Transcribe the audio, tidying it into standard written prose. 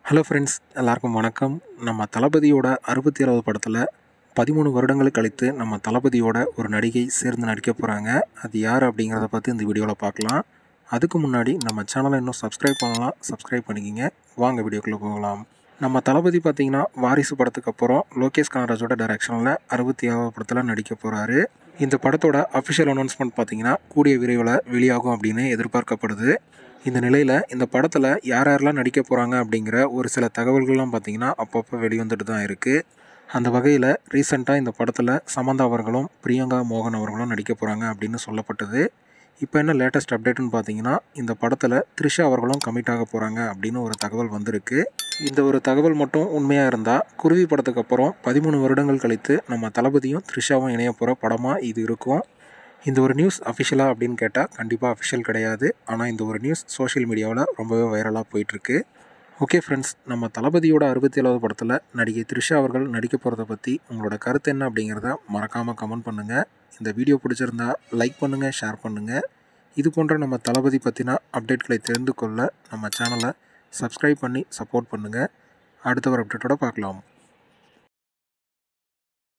Hello friends, எல்லாருக்கும் வணக்கம். நம்ம தளபதியோட 67வது படத்தில் 13 வருடங்கள் கழித்து நம்ம தளபதியோட ஒரு நடிகை சேர்ந்து நடிக்க போகிறாங்க. அது யார் அப்படிங்கிறத பற்றி இந்த வீடியோவில் பார்க்கலாம். அதுக்கு முன்னாடி நம்ம சேனலை இன்னும் சப்ஸ்கிரைப் பண்ணலாம், சப்ஸ்கிரைப் பண்ணிக்கிங்க. வாங்க வீடியோக்குள்ளே போகலாம். நம்ம தளபதி பார்த்திங்கன்னா வாரிசு படத்துக்கு அப்புறம் லோகேஷ் கனகராஜோட டைரக்ஷனில் 67வது படத்தில் நடிக்க போகிறாரு. இந்த படத்தோட அஃபிஷியல் அனௌன்ஸ்மெண்ட் பார்த்திங்கன்னா கூடிய விரைவில் வெளியாகும் அப்படின்னு எதிர்பார்க்கப்படுது. இந்த நிலையில் இந்த படத்தில் யார் யாரெல்லாம் நடிக்க போகிறாங்க அப்படிங்கிற ஒரு சில தகவல்கள்லாம் பார்த்திங்கன்னா அப்பப்போ வெளிவந்துட்டு தான் இருக்குது. அந்த வகையில் ரீசெண்டாக இந்த படத்தில் சமந்தா அவர்களும் பிரியங்கா மோகன் அவர்களும் நடிக்க போகிறாங்க அப்படின்னு சொல்லப்பட்டது. இப்போ என்ன லேட்டஸ்ட் அப்டேட்டுன்னு பார்த்தீங்கன்னா, இந்த படத்தில் த்ரிஷா அவர்களும் கமிட் ஆக போகிறாங்க அப்படின்னு ஒரு தகவல் வந்திருக்கு. இந்த ஒரு தகவல் மட்டும் உண்மையாக இருந்தால் குருவி படத்துக்கு அப்புறம் 13 வருடங்கள் கழித்து நம்ம தளபதியும் த்ரிஷாவும் இணைய போகிற படமாக இது இருக்கும். இந்த ஒரு நியூஸ் அஃபிஷியலாக அப்படின்னு கேட்டால் கண்டிப்பாக அஃபிஷியல் கிடையாது. ஆனால் இந்த ஒரு நியூஸ் சோஷியல் மீடியாவில் ரொம்பவே வைரலாக போயிட்டுருக்கு. ஓகே ஃப்ரெண்ட்ஸ், நம்ம தளபதியோட 67வது படத்தில் நடிகை த்ரிஷா அவர்கள் நடிக்க போகிறத பற்றி உங்களோட கருத்து என்ன அப்படிங்கிறத மறக்காமல் கமெண்ட் பண்ணுங்கள். இந்த வீடியோ பிடிச்சிருந்தா லைக் பண்ணுங்கள், ஷேர் பண்ணுங்கள். இது போன்ற நம்ம தளபதி பற்றின அப்டேட்களை தெரிந்து கொள்ள நம்ம சேனலை சப்ஸ்கிரைப் பண்ணி சப்போர்ட் பண்ணுங்கள். அடுத்த ஒரு அப்டேட்டோட பார்க்கலாம்.